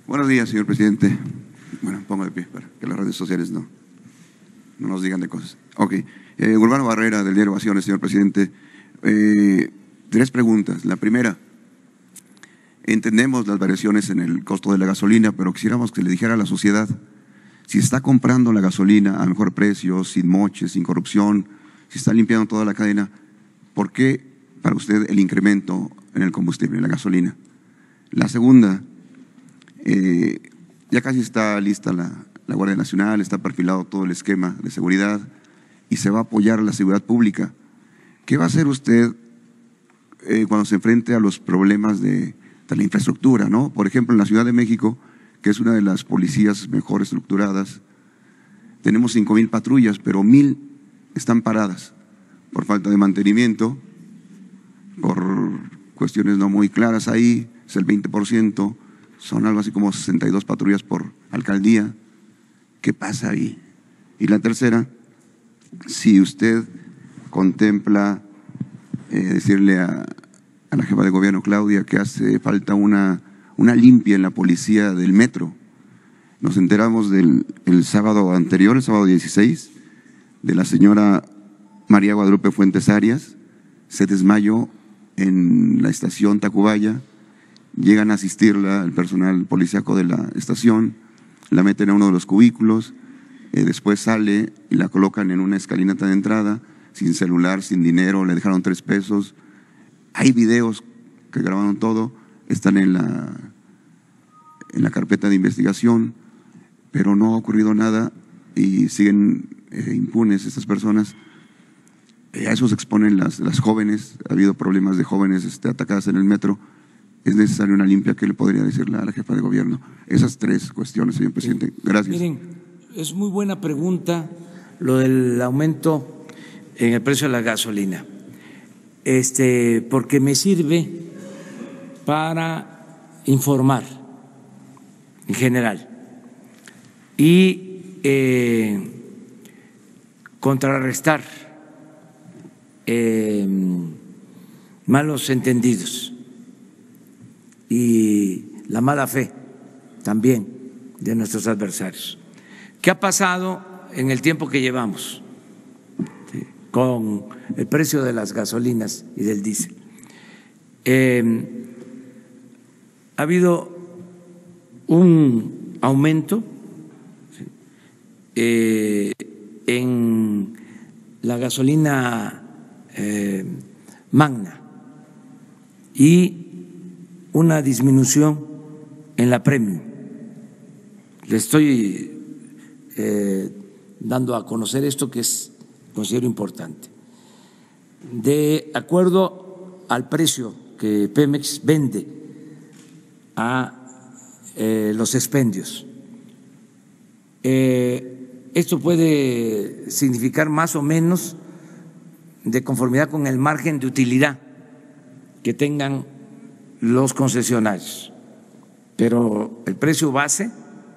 Buenos días, señor presidente. Bueno, pongo de pie para que las redes sociales no nos digan de cosas. Ok. Urbano Barrera, del diario Ovaciones, señor presidente. Tres preguntas. La primera, entendemos las variaciones en el costo de la gasolina, pero quisiéramos que le dijera a la sociedad si está comprando la gasolina a mejor precio, sin moches, sin corrupción, si está limpiando toda la cadena, ¿por qué para usted el incremento en el combustible, en la gasolina? La segunda, ya casi está lista la Guardia Nacional, está perfilado todo el esquema de seguridad y se va a apoyar a la seguridad pública. ¿Qué va a hacer usted cuando se enfrente a los problemas de la infraestructura, ¿no? Por ejemplo, en la Ciudad de México, que es una de las policías mejor estructuradas, tenemos 5,000 patrullas, pero 1,000 están paradas por falta de mantenimiento, por cuestiones no muy claras ahí, es el 20%, son algo así como 62 patrullas por alcaldía. ¿Qué pasa ahí? Y la tercera, si usted contempla decirle a la jefa de gobierno, Claudia, que hace falta una limpia en la policía del metro. Nos enteramos el sábado anterior, el sábado 16, de la señora María Guadalupe Fuentes Arias, se desmayó en la estación Tacubaya, llegan a asistirla el personal policíaco de la estación, la meten a uno de los cubículos, después sale y la colocan en una escalinata de entrada, sin celular, sin dinero, le dejaron 3 pesos. Hay videos que grabaron todo, están en la carpeta de investigación, pero no ha ocurrido nada y siguen impunes estas personas. A eso se exponen las jóvenes, ha habido problemas de jóvenes atacadas en el metro. Es necesaria una limpia. ¿Qué le podría decirle a la jefa de gobierno? Esas 3 cuestiones, señor presidente. Gracias. Miren, es muy buena pregunta lo del aumento en el precio de la gasolina, porque me sirve para informar en general y contrarrestar malos entendidos y la mala fe también de nuestros adversarios. ¿Qué ha pasado en el tiempo que llevamos con el precio de las gasolinas y del diésel? Ha habido un aumento en la gasolina magna y una disminución en la premium. Le estoy dando a conocer esto que considero importante. De acuerdo al precio que Pemex vende a los expendios, esto puede significar más o menos de conformidad con el margen de utilidad que tengan los concesionarios, pero el precio base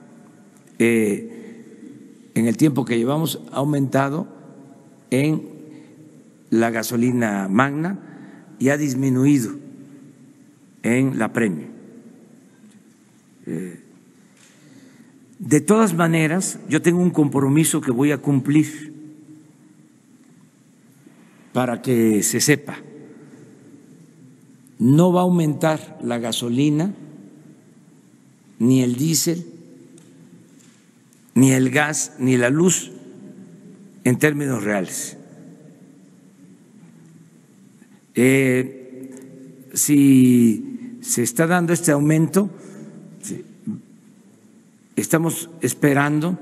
en el tiempo que llevamos ha aumentado en la gasolina magna y ha disminuido en la premium. De todas maneras, yo tengo un compromiso que voy a cumplir para que se sepa. No va a aumentar la gasolina, ni el diésel, ni el gas, ni la luz en términos reales. Si se está dando este aumento, estamos esperando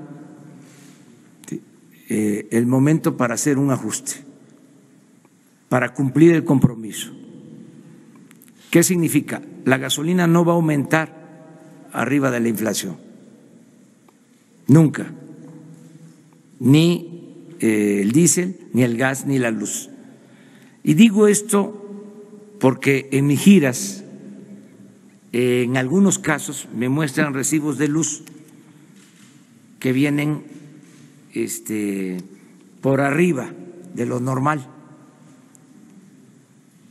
el momento para hacer un ajuste, para cumplir el compromiso. ¿Qué significa? La gasolina no va a aumentar arriba de la inflación, nunca, ni el diésel, ni el gas, ni la luz. Y digo esto porque en mis giras, en algunos casos me muestran recibos de luz que vienen por arriba de lo normal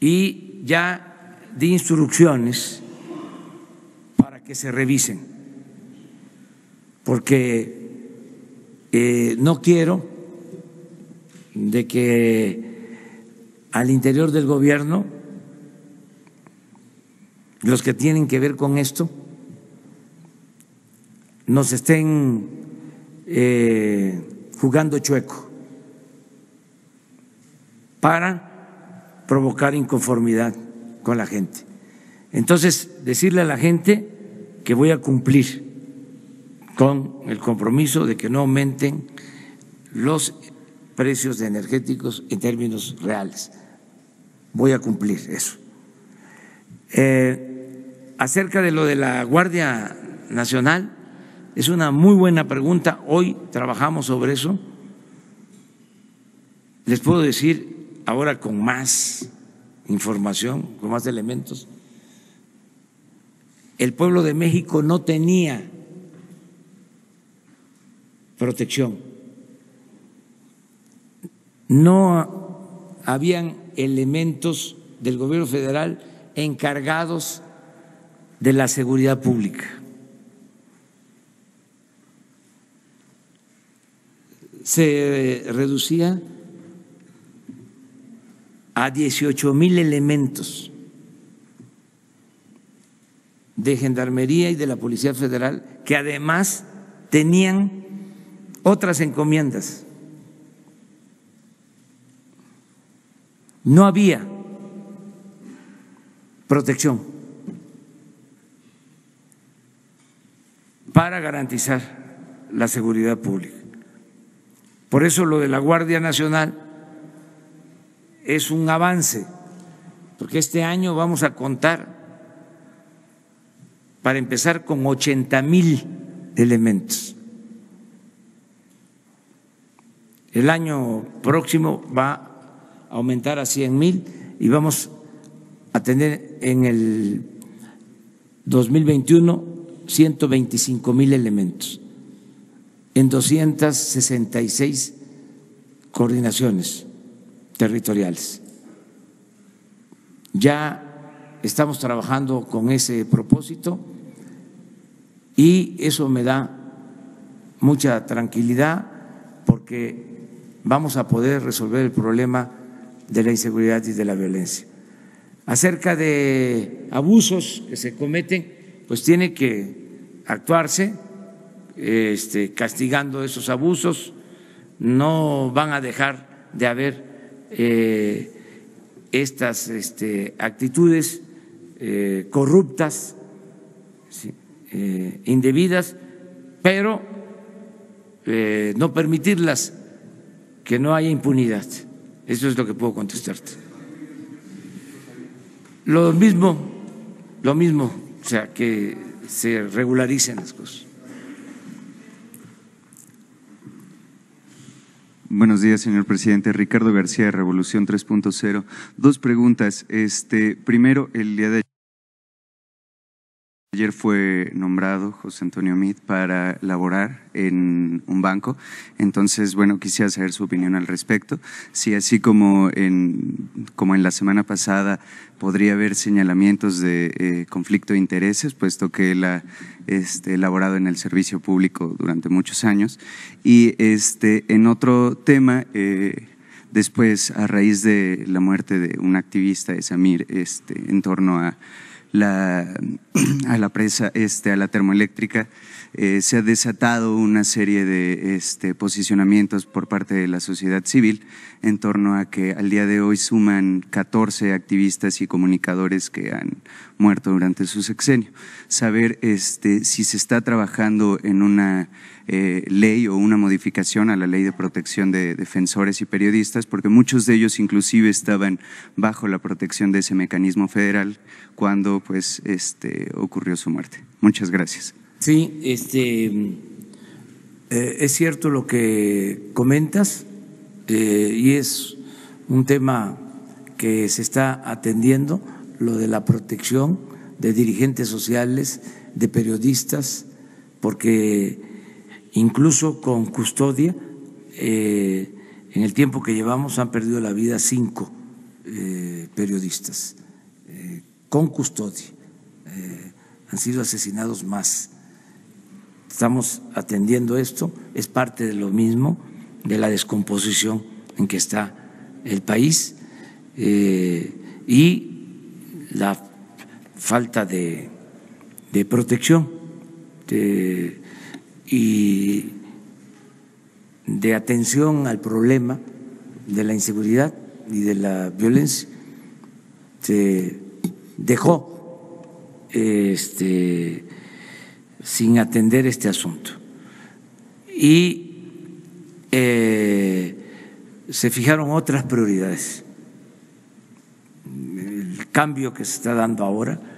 y ya di instrucciones para que se revisen porque no quiero de que al interior del gobierno los que tienen que ver con esto nos estén jugando chueco para provocar inconformidad con la gente. Entonces, decirle a la gente que voy a cumplir con el compromiso de que no aumenten los precios de energéticos en términos reales. Voy a cumplir eso. Acerca de lo de la Guardia Nacional, es una muy buena pregunta. Hoy trabajamos sobre eso. Les puedo decir ahora con más información, con más elementos. El pueblo de México no tenía protección. No habían elementos del gobierno federal encargados de la seguridad pública. Se reducía a 18,000 elementos de Gendarmería y de la Policía Federal, que además tenían otras encomiendas. No había protección para garantizar la seguridad pública. Por eso lo de la Guardia Nacional es un avance, porque este año vamos a contar, para empezar, con 80,000 elementos. El año próximo va a aumentar a 100,000 y vamos a tener en el 2021 125,000 elementos en 266 coordinaciones territoriales. Ya estamos trabajando con ese propósito y eso me da mucha tranquilidad porque vamos a poder resolver el problema de la inseguridad y de la violencia. Acerca de abusos que se cometen, pues tiene que actuarse castigando esos abusos. No van a dejar de haber estas actitudes corruptas, indebidas, pero no permitirlas, que no haya impunidad. Eso es lo que puedo contestarte. Lo mismo, o sea, que se regularicen las cosas. Buenos días, señor presidente. Ricardo García, Revolución 3.0. Dos preguntas. Primero, el día de ayer fue nombrado José Antonio Meade para laborar en un banco. Entonces, bueno, quisiera saber su opinión al respecto. Si así como en la semana pasada podría haber señalamientos de conflicto de intereses, puesto que él ha laborado en el servicio público durante muchos años. Y en otro tema, después, a raíz de la muerte de un activista de Samir, en torno a la presa, a la termoeléctrica, se ha desatado una serie de posicionamientos por parte de la sociedad civil en torno a que al día de hoy suman 14 activistas y comunicadores que han muerto durante su sexenio. Saber si se está trabajando en una ley o una modificación a la ley de protección de defensores y periodistas, porque muchos de ellos inclusive estaban bajo la protección de ese mecanismo federal cuando pues ocurrió su muerte. Muchas gracias. Sí, es cierto lo que comentas y es un tema que se está atendiendo, lo de la protección de dirigentes sociales, de periodistas, porque incluso con custodia, en el tiempo que llevamos han perdido la vida 5 periodistas, con custodia, han sido asesinados más. estamos atendiendo esto, es parte de lo mismo, de la descomposición en que está el país y la falta de protección y de atención al problema de la inseguridad y de la violencia. Se dejó sin atender este asunto y se fijaron otras prioridades. El cambio que se está dando ahora